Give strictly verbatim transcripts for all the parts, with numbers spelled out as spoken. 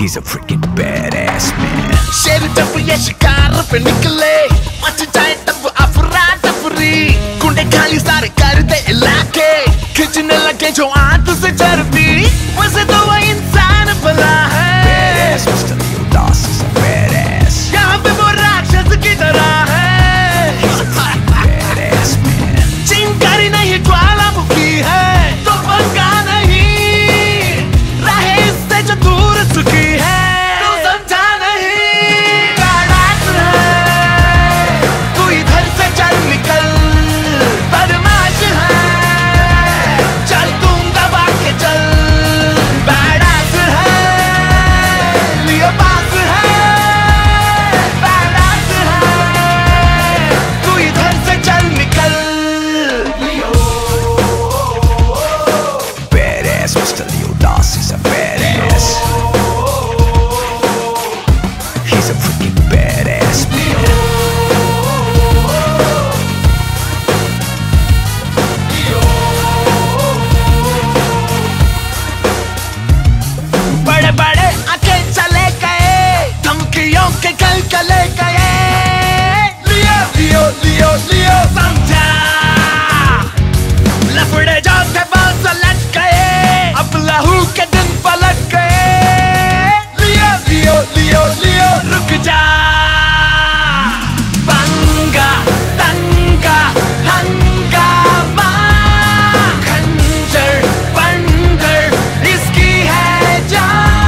He's a freaking badass man. शेर जब ये शिकार पे निकले मच जाए तब अफरा तफरी गुंडे खाली सारे कर दे इलाके खिंचने लगे जो आंत से चर्बी वैसे तो वो इंसान भला है Badass Mister Leodas is a badass. यहाँ पे वो राक्षस की तरह है He's a freaking badass man. चिंगारी नहीं ज्वालामुखी है तो पंगा नहीं रहे इससे जो दूर चुकी है तू समझा नहीं बड़ास है तू इधर से चल निकल बदमाश है चल तुम दबा के चल बड़ास है लियो पास है बड़ास है तू इधर से चल निकल Badass Mister Leodas is a badass. He's a freaking badass man. बड़े बड़े आके चले गए धमकियों के कल चले गए लियो लियो लियो लियो समझा लफड़े जो थे बस लट गए अब लहू के दिन पलट गए लियो लियो लियो लियो रुक जा पंगा दंगा हंगामा खंजर बंदर इसकी है जान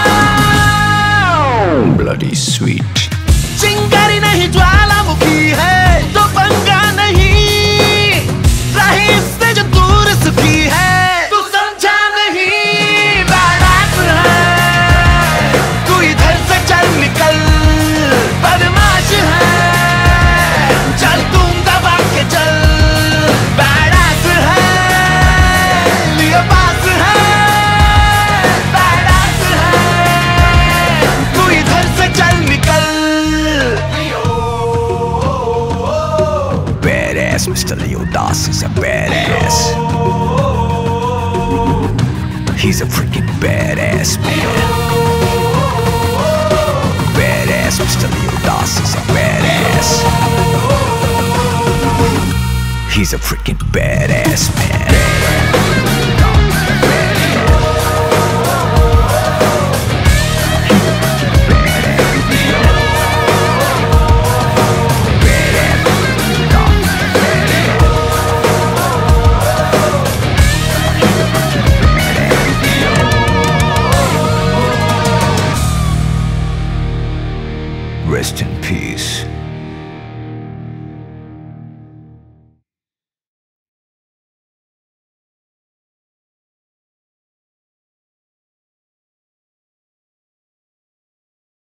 Bloody sweet. चिंगारी नहीं ज्वालामुखी है तो पंगा नहीं रही इससे जो दूर सुखी है तू समझा नहीं बड़ास है तू इधर से चल निकल बदमाश है चल तुम दबा के चल बड़ास है लियो पास है बड़ास है तू इधर से चल निकल Badass Mister Leodas is a badass. He's a freaking badass man. Badass Mister Leodas is a badass. He's a freaking badass man. Rest in peace.